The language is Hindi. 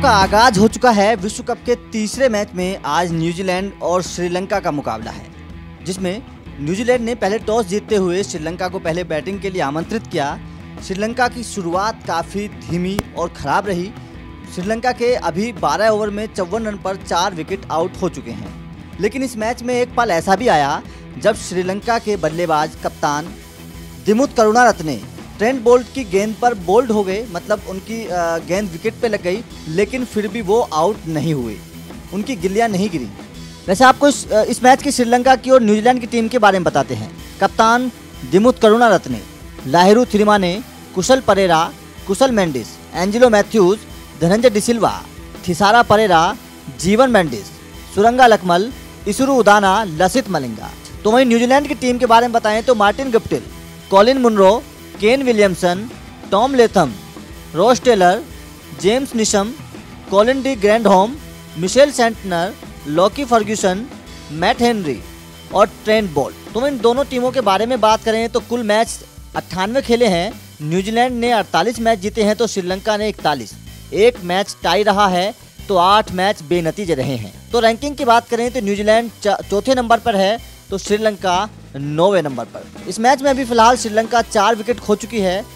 का आगाज हो चुका है। विश्व कप के तीसरे मैच में आज न्यूजीलैंड और श्रीलंका का मुकाबला है, जिसमें न्यूजीलैंड ने पहले टॉस जीतते हुए श्रीलंका को पहले बैटिंग के लिए आमंत्रित किया। श्रीलंका की शुरुआत काफ़ी धीमी और ख़राब रही। श्रीलंका के अभी 12 ओवर में 54 रन पर 4 विकेट आउट हो चुके हैं। लेकिन इस मैच में एक पल ऐसा भी आया जब श्रीलंका के बल्लेबाज कप्तान दिमुथ करुणारत्ने ट्रेंट बोल्ट की गेंद पर बोल्ड हो गए, मतलब उनकी गेंद विकेट पे लग गई, लेकिन फिर भी वो आउट नहीं हुए, उनकी गिल्लियां नहीं गिरी। वैसे आपको इस मैच की श्रीलंका की और न्यूजीलैंड की टीम के बारे में बताते हैं। कप्तान दिमुथ करुणारत्ने, लाहिरू थिरिमाने, कुशल परेरा, कुशल मेंडिस, एंजेलो मैथ्यूज, धनंजय डिसिल्वा, थिसारा परेरा, जीवन मेंडिस, सुरंगा लकमल, इसुरु उदाना, लसित मलिंगा। तो वहीं न्यूजीलैंड की टीम के बारे में बताएं तो Martin Guptill, Colin Munro, Kane Williamson, Tom Latham, Ross Taylor, James Neesham, Colin de Grandhomme, Mitchell Santner, Lockie Ferguson, Matt Henry और ट्रेंट बोल्ट। तो इन दोनों टीमों के बारे में बात करें तो कुल मैच 98 खेले हैं। न्यूजीलैंड ने 48 मैच जीते हैं तो श्रीलंका ने 41। एक मैच टाई रहा है तो 8 मैच बेनतीजे रहे हैं। तो रैंकिंग की बात करें तो न्यूजीलैंड चौथे नंबर पर है तो श्रीलंका 9वें नंबर पर। इस मैच में अभी फिलहाल श्रीलंका 4 विकेट खो चुकी है